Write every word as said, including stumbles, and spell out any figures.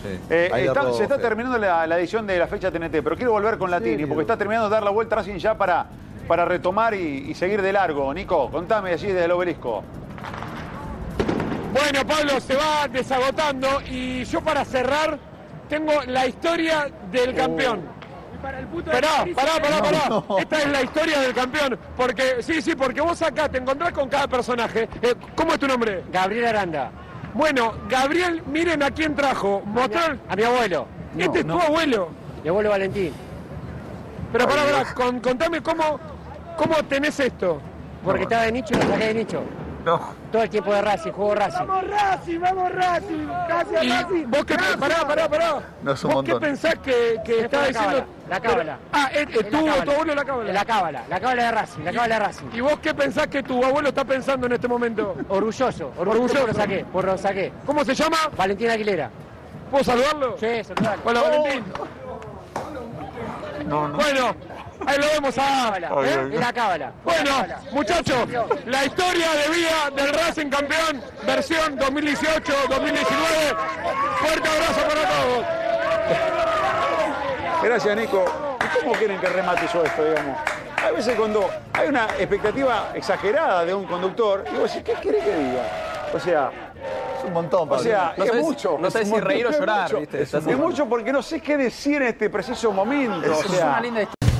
Sí. Eh, Ahí está- erró se está Fede. terminando la, la edición de la fecha T N T, pero quiero volver con Latini, serio? porque está terminando de dar la vuelta Racing ya para, para retomar y, y seguir de largo. Nico, contame allí desde el obelisco. Bueno, Pablo, se va desagotando y yo para cerrar tengo la historia del campeón. Pará, pará, pará, pará. No, no. Esta es la historia del campeón. Porque, sí, sí, porque vos acá te encontrás con cada personaje. Eh, ¿Cómo es tu nombre? Gabriel Aranda. Bueno, Gabriel, miren a quién trajo. Mostrar. A mi abuelo. Este es tu abuelo. Mi abuelo Valentín. Pero pará, pará, con- contame cómo, cómo tenés esto. Porque estaba de nicho y lo saqué de nicho. No. Todo el tiempo de Racing, juego Racing. ¡Vamos Racing, vamos Racing! ¡Gracias, Racing! ¿Vos qué, pará, pará, pará. No, es un ¿Vos qué montón. pensás que, que estaba la diciendo? cábala, la cábala. Ah, eh, eh, Es la tu, cábala. tu abuelo la cábala. La cábala, la cábala de Racing, la cábala de Racing. ¿Y vos qué pensás que tu abuelo está pensando en este momento? Orgulloso, orgulloso, Orgulloso. por lo saqué, por lo saqué. ¿Cómo se llama? Valentín Aguilera. ¿Puedo saludarlo? Sí, saludalo. Hola, Valentín. No, no. Bueno, ahí lo vemos a... Cábala, Ay, ¿eh? ay, ay. Es la cábala. Bueno, La cábala. muchachos, la historia de vida del Racing campeón, versión dos mil dieciocho dos mil diecinueve. Fuerte abrazo para todos. Gracias, Nico. ¿Y cómo quieren que remate yo esto, digamos? A veces cuando hay una expectativa exagerada de un conductor, digo, ¿qué querés que diga? O sea, Es un montón, o Pablo. sea, No es sabés- mucho. no es sabés un si reír o montón, es llorar, mucho. ¿viste? Es, Estás- mucho porque no sé qué decir en este preciso momento. O Es sea, una linda historia.